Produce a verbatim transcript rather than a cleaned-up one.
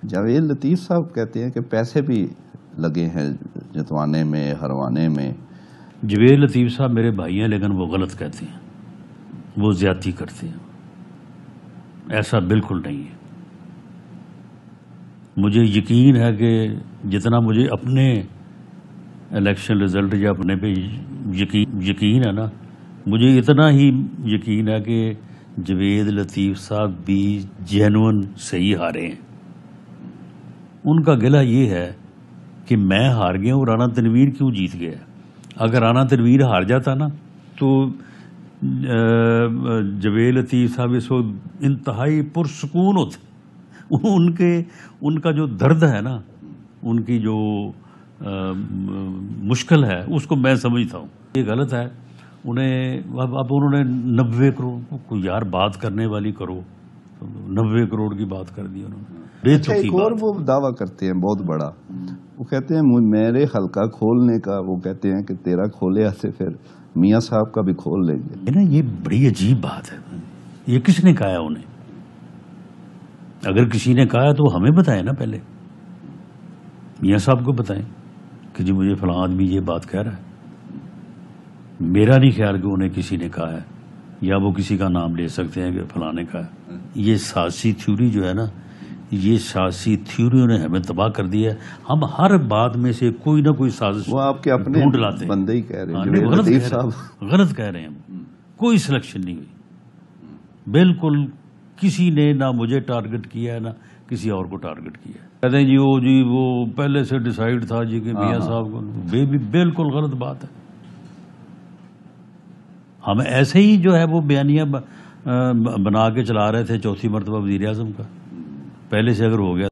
جاوید لطیف صاحب کہتے ہیں کہ پیسے بھی لگے ہیں جتوانے میں، ہروانے میں۔ جاوید لطیف صاحب میرے بھائی ہیں لیکن وہ غلط کہتے ہیں، وہ زیادتی کرتے ہیں، ایسا بالکل نہیں ہے۔ مجھے یقین ہے کہ جتنا مجھے اپنے الیکشن رزلٹ یا اپنے پہ یقین یقین ہے نا، مجھے اتنا ہی یقین ہے کہ جاوید لطیف صاحب بھی جینون صحیح ہارے ہیں۔ ان کا گلہ یہ ہے کہ میں ہار گیا ہوں، رانا تنویر کیوں جیت گیا؟ اگر رانا تنویر ہار جاتا نا تو جاوید لطیف صاحب اس وقت انتہائی پرسکون ہوتے۔ ان کے ان کا جو درد ہے نا، ان کی جو مشکل ہے، اس کو میں سمجھتا ہوں۔ یہ غلط ہے انہیں، اب اب انہوں نے نبے کروڑ کو یار بات کرنے والی کرو، نبے کروڑ کی بات کر دی انہوں نے۔ اچھا ایک اور وہ دعویٰ کرتے ہیں بہت بڑا، وہ کہتے ہیں میرے حلقہ کھولنے کا، وہ کہتے ہیں کہ تیرا کھولے ایسے پھر میاں صاحب کا بھی کھول لیں گے نا۔ یہ بڑی عجیب بات ہے، یہ کس نے کہا انہیں؟ اگر کسی نے کہا تو ہمیں بتائیں نا، پہلے میاں صاحب کو بتائیں کہ جی مجھے فلاں آدمی یہ بات کہہ رہا ہے۔ میرا نہیں خیال کہ انہیں کسی نے کہا ہے، یا وہ کسی کا نام لے سکتے ہیں کہ فلاں نے کہا ہے۔ یہ سیاسی تھیوری جو ہے نا، یہ سیاسی تھیوریوں نے ہمیں تباہ کر دیا ہے۔ ہم ہر بات میں سے کوئی نہ کوئی سازش وہ آپ کے اپنے ڈھونڈ لاتے ہیں۔ بندے ہی کہہ رہے ہیں، غلط لطیف کہہ صاحب رہے ہیں، غلط کہہ رہے ہیں۔ کوئی سلیکشن نہیں ہوئی، بالکل کسی نے نہ مجھے ٹارگٹ کیا ہے نہ کسی اور کو ٹارگٹ کیا ہے۔ کہتے ہیں جی وہ جی وہ پہلے سے ڈیسائیڈ تھا جی کہ میاں صاحب کو، بالکل غلط بات ہے۔ ہم ایسے ہی جو ہے وہ بیانیہ بنا کے چلا رہے تھے چوتھی مرتبہ وزیر اعظم کا، پہلے سے اگر ہو گیا